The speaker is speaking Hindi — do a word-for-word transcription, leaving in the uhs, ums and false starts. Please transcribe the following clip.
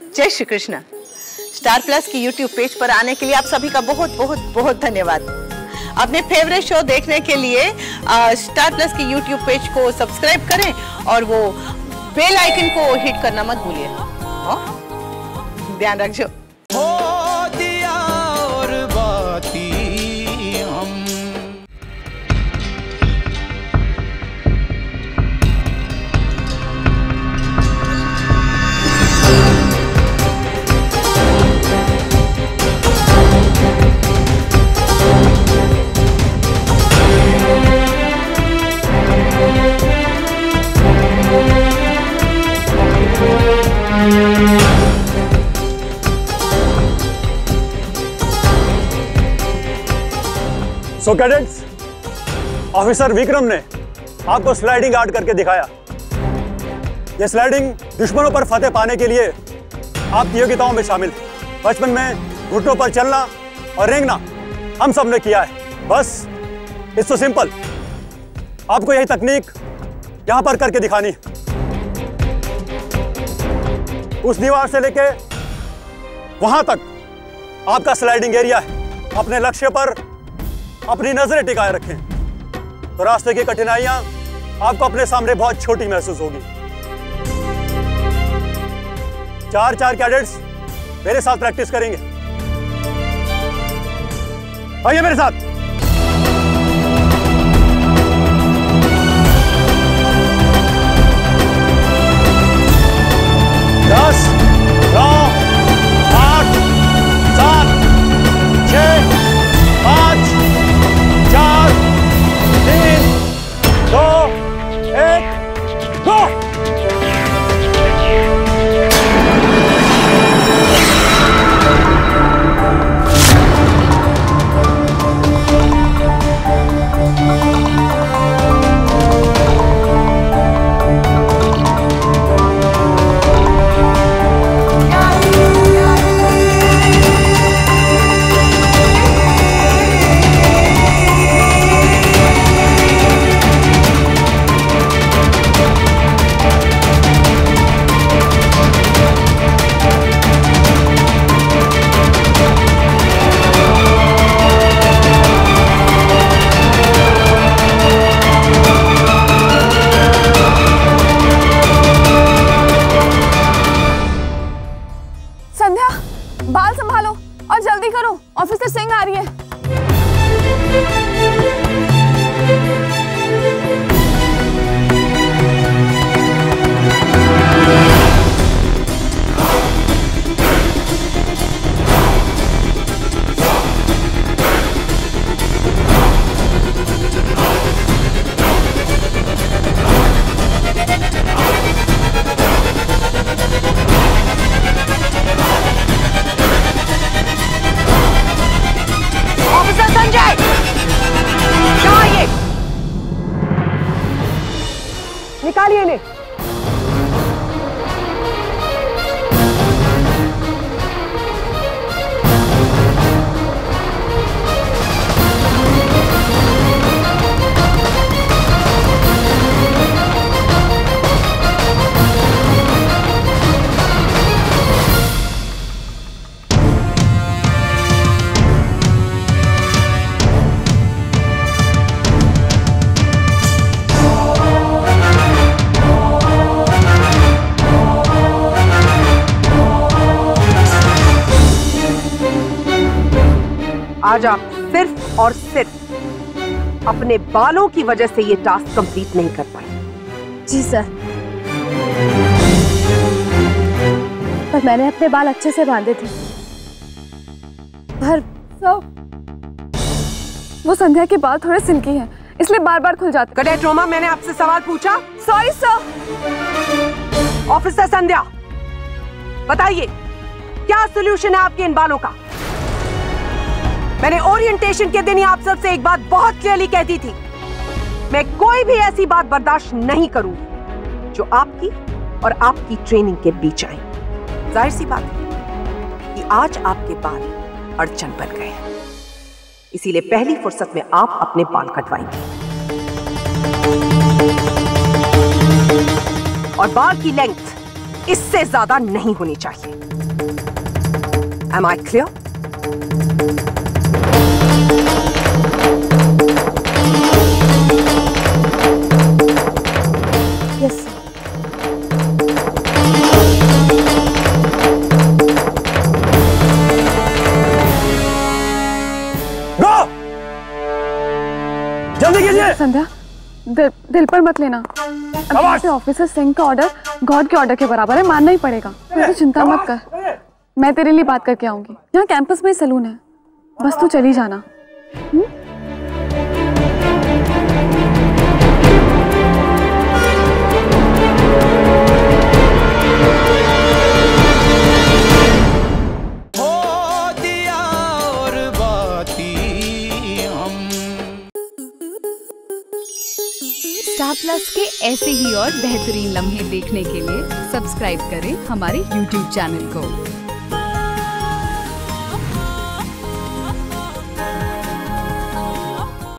जय श्री कृष्ण। स्टार प्लस की यूट्यूब पेज पर आने के लिए आप सभी का बहुत बहुत बहुत धन्यवाद। अपने फेवरेट शो देखने के लिए आ, स्टार प्लस की यूट्यूब पेज को सब्सक्राइब करें और वो बेल आइकन को हिट करना मत भूलिए। ध्यान रखिए। हो दिया और बाती हम। सो कैडेट्स, ऑफिसर विक्रम ने आपको स्लाइडिंग आर्ट करके दिखाया। ये स्लाइडिंग दुश्मनों पर फतेह पाने के लिए आपकी योग्यताओं में शामिल है। बचपन में घुटनों पर चलना और रेंगना हम सब ने किया है। बस इट्स सो सिंपल। आपको यही तकनीक यहां पर करके दिखानी। उस दीवार से लेके वहां तक आपका स्लाइडिंग एरिया है। अपने लक्ष्य पर अपनी नजरें टिकाए रखें तो रास्ते की कठिनाइयां आपको अपने सामने बहुत छोटी महसूस होगी। चार चार कैडेट्स मेरे साथ प्रैक्टिस करेंगे। आइए मेरे साथ। दस, नौ, आठ, सात, छह, पांच, चार, तीन, दो, एक, गो। बाल संभालो और जल्दी करो, ऑफिसर सिंह आ रही है। निकालिए इन्हें। आज आप सिर्फ और सिर्फ अपने बालों की वजह से ये टास्क कंप्लीट नहीं कर पाए। जी सर, पर मैंने अपने बाल अच्छे से बांधे थे। पर सर, वो संध्या के बाल थोड़े सिल्की हैं, इसलिए बार बार खुल जाते। कैडेट रोमा, मैंने आपसे सवाल पूछा। Sorry sir. ऑफिसर संध्या, बताइए क्या सॉल्यूशन है आपके इन बालों का? मैंने ओरिएंटेशन के दिन ही आप सबसे एक बात बहुत क्लियरली कहती थी, मैं कोई भी ऐसी बात बर्दाश्त नहीं करूंगी जो आपकी और आपकी ट्रेनिंग के बीच आई। जाहिर सी बात है कि आज आपके बाल अड़चन बन गए हैं, इसीलिए पहली फुर्सत में आप अपने बाल कटवाएंगे और बाल की लेंथ इससे ज्यादा नहीं होनी चाहिए। Am I clear? Yes sir. जल्दी कीजिए। संध्या, दिल, दिल पर मत लेना। अब ऑफिसर सिंह का ऑर्डर गॉड के ऑर्डर के बराबर है, मानना ही पड़ेगा। तो चिंता मत कर, मैं तेरे लिए बात करके आऊंगी। यहाँ कैंपस में सैलून है, बस तू चली जाना। हुँ? स्टार प्लस के ऐसे ही और बेहतरीन लम्हे देखने के लिए सब्सक्राइब करें हमारे यूट्यूब चैनल को।